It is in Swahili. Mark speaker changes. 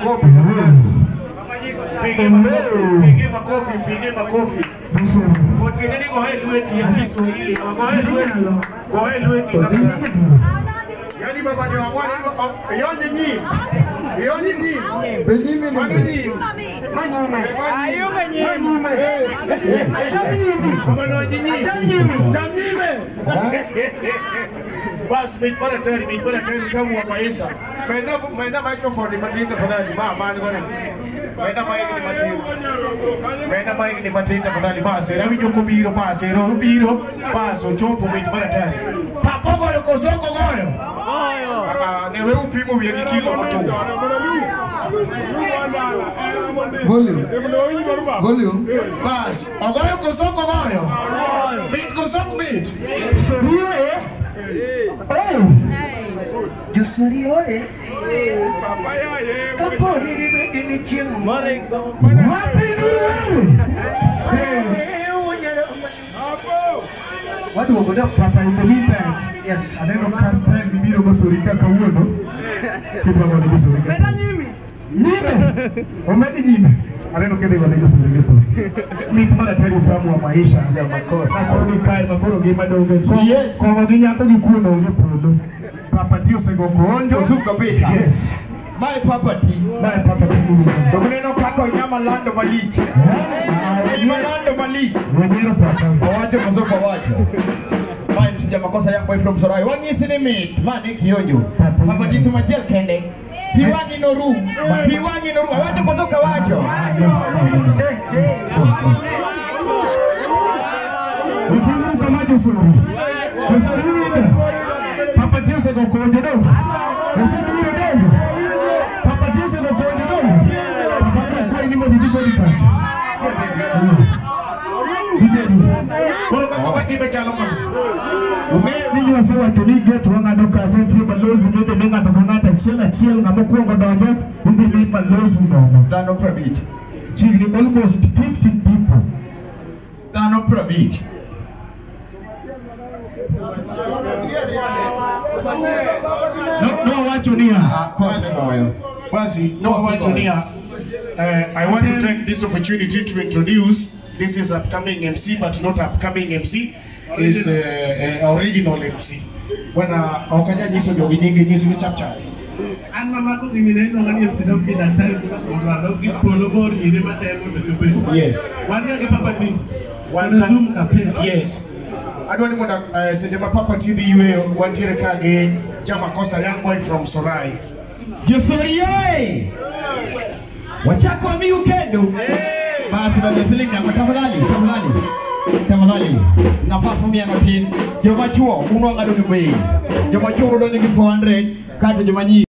Speaker 1: makofi. Pige makofi. Poteni go ahead weti ya Kiswahili. Go ahead weti. Yani baba ni wangwana yonye nyinyi. Benjamin ni. Bas mit para teri tamu apa isa. Maina microphone matinda padali mani gona. Maina ni matinda padali bas rawi joko biro paso chopo mit para teri. Papo goyo kosoko goyo. Aka newe upimo vya kilo moto. Volume. Bas, ogoyo kosoko goyo. Mit kosoko mit. Serio yo serio kaponi ni chieng marengo watu wagoda papa imolita yes aneno castel bibiro gosurika kawuono kibwa ngone gosurika meda nyime omedi nyime aneno kede ngone gosurika to mit mara tari utamu wa maisha ya makosa akoni kai makoro gima dogo yes kwa ginyako gikuno unge podo papa tio sego konjo suka pita yes my property doguneno kako nyama lando malich lando malich wengine papa waje mazoka waje mimi sija makosa yangu boy from Sorai wangi sinimit mane kionjo papa titu majel kende piwangi no room waje mazoka waje utingu kama tusuru papa tio sego konjo do papa tio sego konjo do papa kwa ni mo di body part Kalau kau baca calon Mimi wasawa tulige tuanga doka atenti balozi ndio benga tokangata chela ngamo kuongo dondo ndi ni balozi ndomo tano per beach chini almost 15 people tano per beach no wachunia basi no wachunia I want to take this opportunity to introduce this is upcoming MC, but not upcoming MC, is original MC. When Okanya Niso Yogingi Niso Chapcha. And Mamako Gimineno and MC don't be that time to Polo yes. One year Papa one Zoom campaign. Yes. I don't want to say my Papa TV one Tirakage Jamakosa young boy from Sorai. Josorie! Wachakwa mi ukendo. Basi na jesiling na tafadhali nafasi mimi anatin joma chuo uno ngado ni bei joma chuo ndo ni 400 kata joma nyi